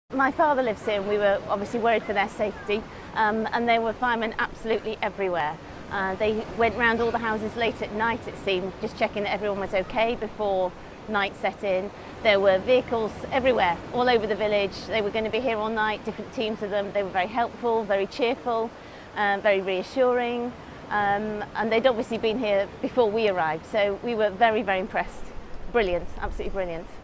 My father lives here and we were obviously worried for their safety, and there were firemen absolutely everywhere. They went round all the houses late at night, it seemed, just checking that everyone was okay before night set in. There were vehicles everywhere, all over the village. They were going to be here all night, different teams of them. They were very helpful, very cheerful, very reassuring, and they'd obviously been here before we arrived, so we were very, very impressed. Brilliant, absolutely brilliant.